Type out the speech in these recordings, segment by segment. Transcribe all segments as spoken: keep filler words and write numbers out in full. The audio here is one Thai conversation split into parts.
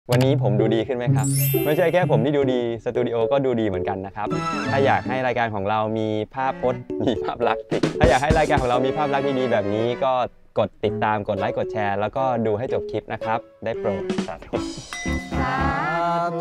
วันนี้ผมดูดีขึ้นไหมครับไม่ใช่แค่ผมที่ดูดีสตูดิโอก็ดูดีเหมือนกันนะครับถ้าอยากให้รายการของเรามีภาพพจน์มีภาพลักษณ์ถ้าอยากให้รายการของเรามีภาพลักษณ์ดีๆแบบนี้ก็กดติดตามกดไลค์กดแชร์แล้วก็ดูให้จบคลิปนะครับได้โปรดสาธุสาธุ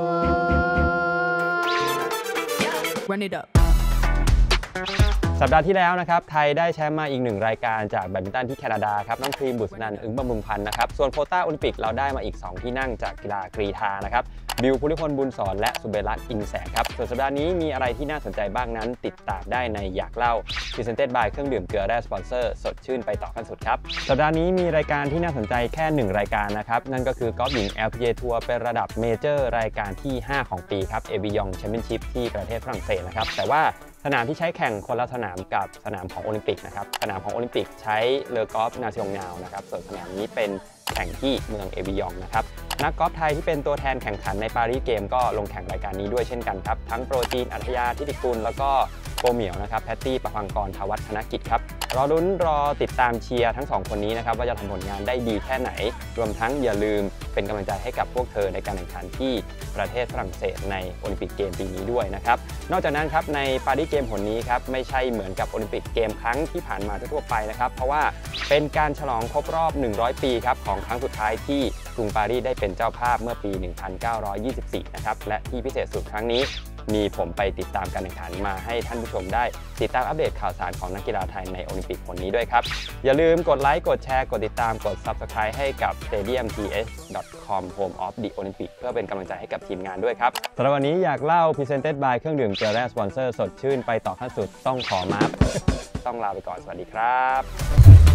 Run it up สัปดาห์ที่แล้วนะครับไทยได้แชมป์มาอีกหนึ่งรายการจากแบดมินตันที่แคนาดาครับน้องครีมบุษนันท์อึ้งบำรุงพันธ์นะครับส่วนโควต้าโอลิมปิกเราได้มาอีกสองที่นั่งจากกีฬากรีฑานะครับบิวภูริพลบุญสอนและสุเบรัตน์อินแสงครับส่วนสัปดาห์นี้มีอะไรที่น่าสนใจบ้างนั้นติดตามได้ในอยากเล่า Presented by เครื่องดื่มเกลือแร่สปอนเซอร์สดชื่นไปต่อขั้นสุดครับสัปดาห์นี้มีรายการที่น่าสนใจแค่หนึ่งรายการนะครับนั่นก็คือกอล์ฟหญิง แอล พี จี เอ ทัวร์เป็นระดับเมเจอร์รายการที่ห้าของปีครับเอวิยองแชมเปี้ยนชิพที่ประเทศฝรั่งเศสนะครับแต่ว่าสนามที่ใช้แข่งคนละสนามกับสนามของโอลิมปิกนะครับสนามของโอลิมปิกใช้เลอกอล์ฟนาซิองนาวนะครับส่วนสนามนี้เป็นแข่งที่เมืองเอวิยองนะครับนักกอล์ฟไทยที่เป็นตัวแทนแข่งขันในปารีสเกมก็ลงแข่งรายการนี้ด้วยเช่นกันครับทั้งโปรจีนอัธยาทิติกุลแล้วก็โปรเหมียวนะครับแพตตี้ประภังกรทวัฒนกิจครับรอลุ้นรอติดตามเชียร์ทั้งสองคนนี้นะครับว่าจะทำผลงานได้ดีแค่ไหนรวมทั้งอย่าลืมเป็นกำลังใจให้กับพวกเธอในการแข่งขันที่ประเทศฝรั่งเศสในโอลิมปิกเกมปีนี้ด้วยนะครับนอกจากนั้นครับในปารีสเกมผลนี้ครับไม่ใช่เหมือนกับโอลิมปิกเกมครั้งที่ผ่านมาทั่วไปนะครับเพราะว่าเป็นการฉลองครบรอบหนึ่งร้อยปีครับของครั้งสุดท้ายที่กรุงปารีสได้เป็นเจ้าภาพเมื่อปีหนึ่งพันเก้าร้อยยี่สิบสี่นะครับและที่พิเศษสุดครั้งนี้มีผมไปติดตามการแข่งขันมาให้ท่านผู้ชมได้ติดตามอัปเดตข่าวสารของนักกีฬาไทยในโอลิมปิกคนนี้ด้วยครับอย่าลืมกดไลค์กดแชร์กดติดตามกด ซับสไครบ์ ให้กับ สเตเดียม ที เอช ดอท คอม Home of the Olympic เพื่อเป็นกำลังใจให้กับทีมงานด้วยครับสำหรับวันนี้อยากเล่า Presented by เครื่องดื่มเกลือแร่สปอนเซอร์สดชื่นไปต่อขั้นสุดต้องขอมาร์คต้องลาไปก่อนสวัสดีครับ